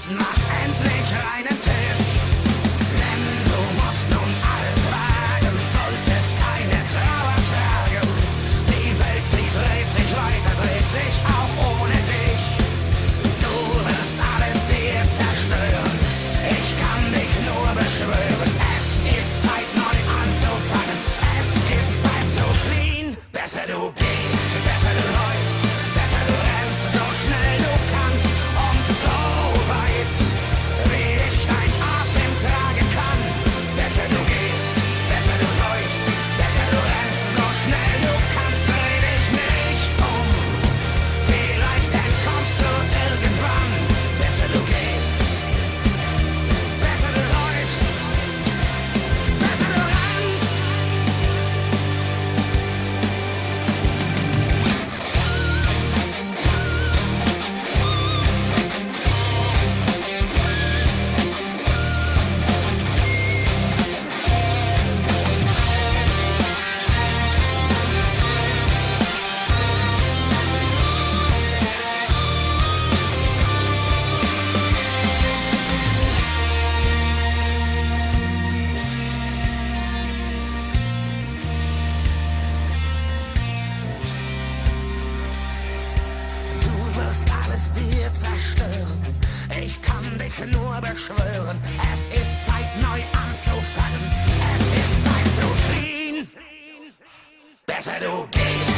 Jetzt mach endlich reinen Tisch. Denn du musst nun alles wagen, solltest keine Trauer tragen. Die Welt, sie dreht sich weiter, dreht sich auch ohne dich. Du wirst alles dir zerstören, ich kann dich nur beschwören. Es ist Zeit, neu anzufangen, es ist Zeit zu fliehen. Besser du gehst, besser du läufst, besser du rennst, so schnell du kannst und so weit, wie dich dein Atem tragen kann. Besser du gehst, besser du läufst, besser du rennst, so schnell du kannst, dreh dich nicht um. Vielleicht entkommst du irgendwann. Besser du gehst, besser du läufst, besser du rennst. Du wirst alles dir zerstören, ich kann dich nur beschwören. Es ist Zeit, neu anzufangen, es ist Zeit zu fliehen. Besser du gehst,